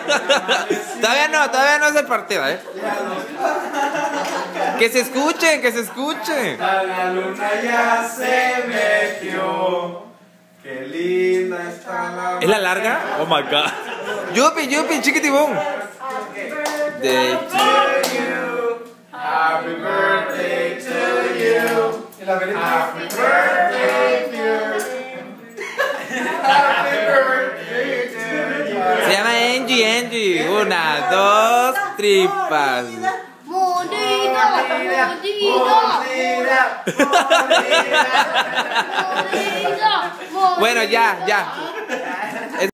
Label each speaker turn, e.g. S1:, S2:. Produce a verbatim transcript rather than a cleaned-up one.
S1: Todavía no, todavía no es el partido, ¿eh? Que se escuchen, que se escuchen.
S2: La luna ya se metió. Qué linda está la.
S1: ¿Es la larga? Oh my god. Yupi, yupi, chiquitibum. Day to
S2: you. Happy birthday to you. Happy birthday to you. Happy birthday to you.
S1: Se llama Angie, Angie. Una, dos, tripas.
S3: Mordida, mordida,
S2: Mordida, mordida.
S3: mordida.
S1: Bueno, ya, ya.